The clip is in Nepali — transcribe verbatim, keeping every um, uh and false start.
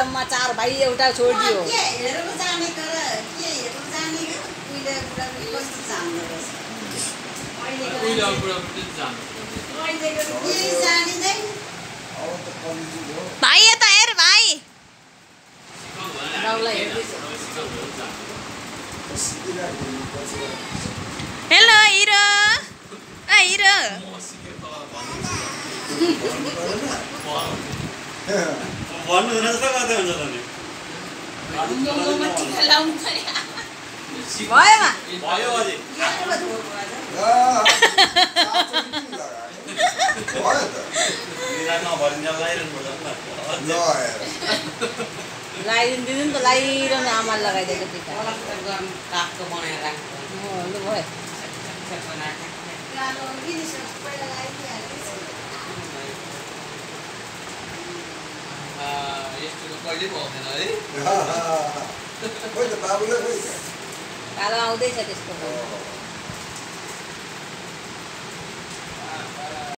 जम्मा चार भाइ एउटा छोरी हो के हेरेर जाने कर के हेरेर जाने के उहिले कुरा कस्तो जान्नु रहेछ उहिले कुरा पनि जान्नु अहिलेको के जानिँदैन भाइ यता हेर भाइ राउलाई हेर्दैछ हेलो हिरो ए हिरो भन्नु हुँदैन जस्तो गर्दै हुन्छ त नि मोमोमा टिका लाउनु पर्यो भएमा भयो अझै निरामा भरिन्छ लाइरहनु पर्छ लगाइदिनु दिनु नि त लगाइरहनु आमाले लगाइदिएको टिका अलग गर्नु कापको बनाएर राख्नु लु भयो कालो किनिस पहिला लगाइदिहाल्छ यस्तो कहिले पाउँदैन है कालो आउँदैछ त्यस्तो